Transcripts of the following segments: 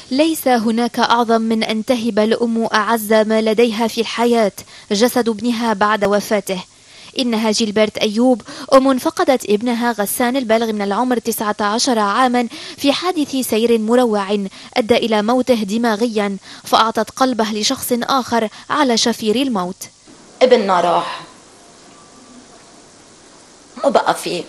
ليس هناك أعظم من أن تهب الأم أعز ما لديها في الحياة، جسد ابنها بعد وفاته. إنها جيلبرت أيوب، أم فقدت ابنها غسان البالغ من العمر 19 عاما في حادث سير مروع أدى إلى موته دماغيا، فأعطت قلبه لشخص آخر على شفير الموت. ابننا راح وبقى فيه،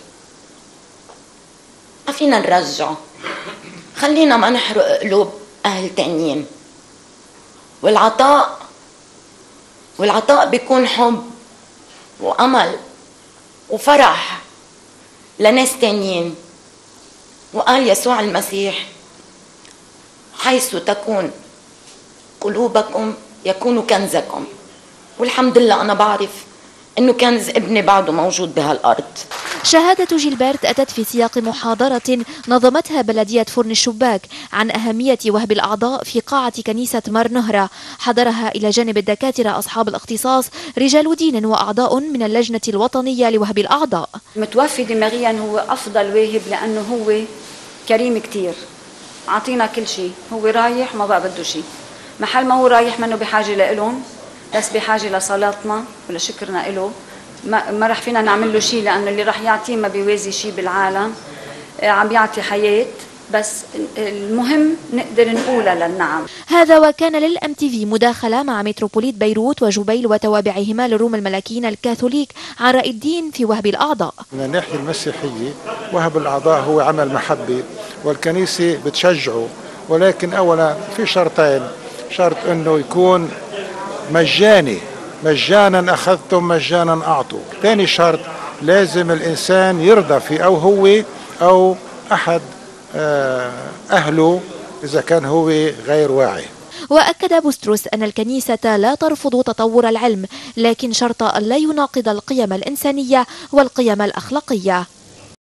ما فينا نرجعه. خلينا ما نحرق قلوب أهل تانيين. والعطاء بيكون حب وأمل وفرح لناس تانيين. وقال يسوع المسيح: حيث تكون قلوبكم يكون كنزكم. والحمد لله أنا بعرف إنه كنز ابني بعده موجود بهالأرض. شهادة جيلبرت أتت في سياق محاضرة نظمتها بلدية فرن الشباك عن أهمية وهب الأعضاء في قاعة كنيسة مار نهرة، حضرها إلى جانب الدكاترة أصحاب الاختصاص رجال دين وأعضاء من اللجنة الوطنية لوهب الأعضاء. متوفي دماغيا هو أفضل واهب لأنه هو كريم كتير، عطينا كل شيء. هو رايح ما بقى بده شيء، محل ما هو رايح منه بحاجة لإلهم، بس بحاجة لصلاتنا ولشكرنا إله. ما رح فينا نعمل له شيء لأنه اللي رح يعطيه ما بيوازي شيء بالعالم. عم يعطي حياة، بس المهم نقدر نقولها للنعم. هذا وكان للMTV مداخلة مع متروبوليت بيروت وجبيل وتوابعهما للروم الملاكيين الكاثوليك عن رأي الدين في وهب الأعضاء. من الناحية المسيحية وهب الأعضاء هو عمل محبة والكنيسة بتشجعه، ولكن أولا في شرطين: شرط أنه يكون مجاني، مجانا أخذتم مجانا أعطوا. ثاني شرط لازم الإنسان يرضى فيه، أو هو أو أحد أهله إذا كان هو غير واعي. وأكد بوستروس أن الكنيسة لا ترفض تطور العلم، لكن شرط أن لا يناقض القيم الإنسانية والقيم الأخلاقية.